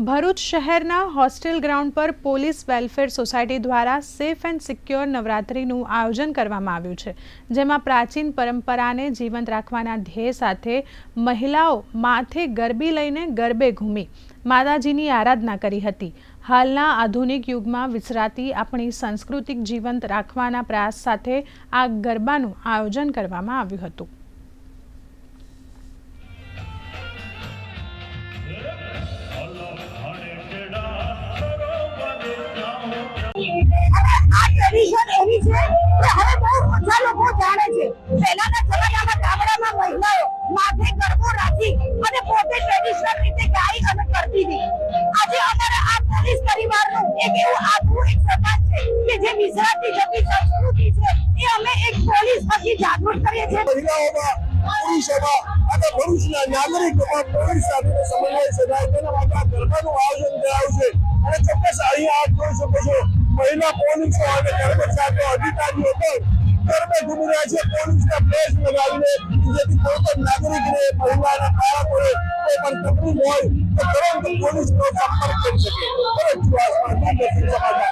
ભરૂચ શહેરના hostel ground પર police welfare society દ્વારા સેફ એન્ડ સિક્યોર નવરાત્રિનું આયોજન કરવામાં આવ્યું છે, જેમાં પ્રાચીન પરંપરાને જીવંત રાખવાના ધ્યેય સાથે મહિલાઓ માથે ગરબી લઈને ગરબે ઘૂમી માતાજીની આરાધના કરી હતી। હાલના આધુનિક યુગમાં વિસરાતી આપણી સાંસ્કૃતિક જીવંત રાખવાના પ્રયાસ સાથે આ ગરબાનું આયોજન કરવામાં આવ્યું હતું। ट्रेडिशन एवी छे के हवे बहुत ओछा लोको जाणे छे। પહેલાના જમાનામાં ગામડામાં મહિલાઓ માથે ગરબો રાખી અને પોતે ટ્રેડિશનલ રીતે ગાઈ અને કરતી હતી। આજે અમારા આ પોલીસ પરિવારનું એક એવું આધુનિક સમાજ છે કે જે વિસરાતી જતી સંસ્કૃતિ છે એ અમે એક પોલીસ થકી જાગૃત કરીએ છીએ। મહિલાઓમાં પુરુષોમાં અને ભરૂચના નાગરિકોમાં પોલીસ સાથે સમન્વય સદાય તેના માટે આ ગરબાનું આયોજન કરાયું છે અને ચોક્કસ અહીંયા આપ જોઈ શકો છો महिला पुलिस और कर्मचारी अधिकारियों पर गरबे घूम रहे हैं। पुलिस का प्लेस लगाने यदि कोई नागरिक ने महिला ने कारा पड़े कोई पर तकलीफ हो तो तुरंत पुलिस को संपर्क कर सके।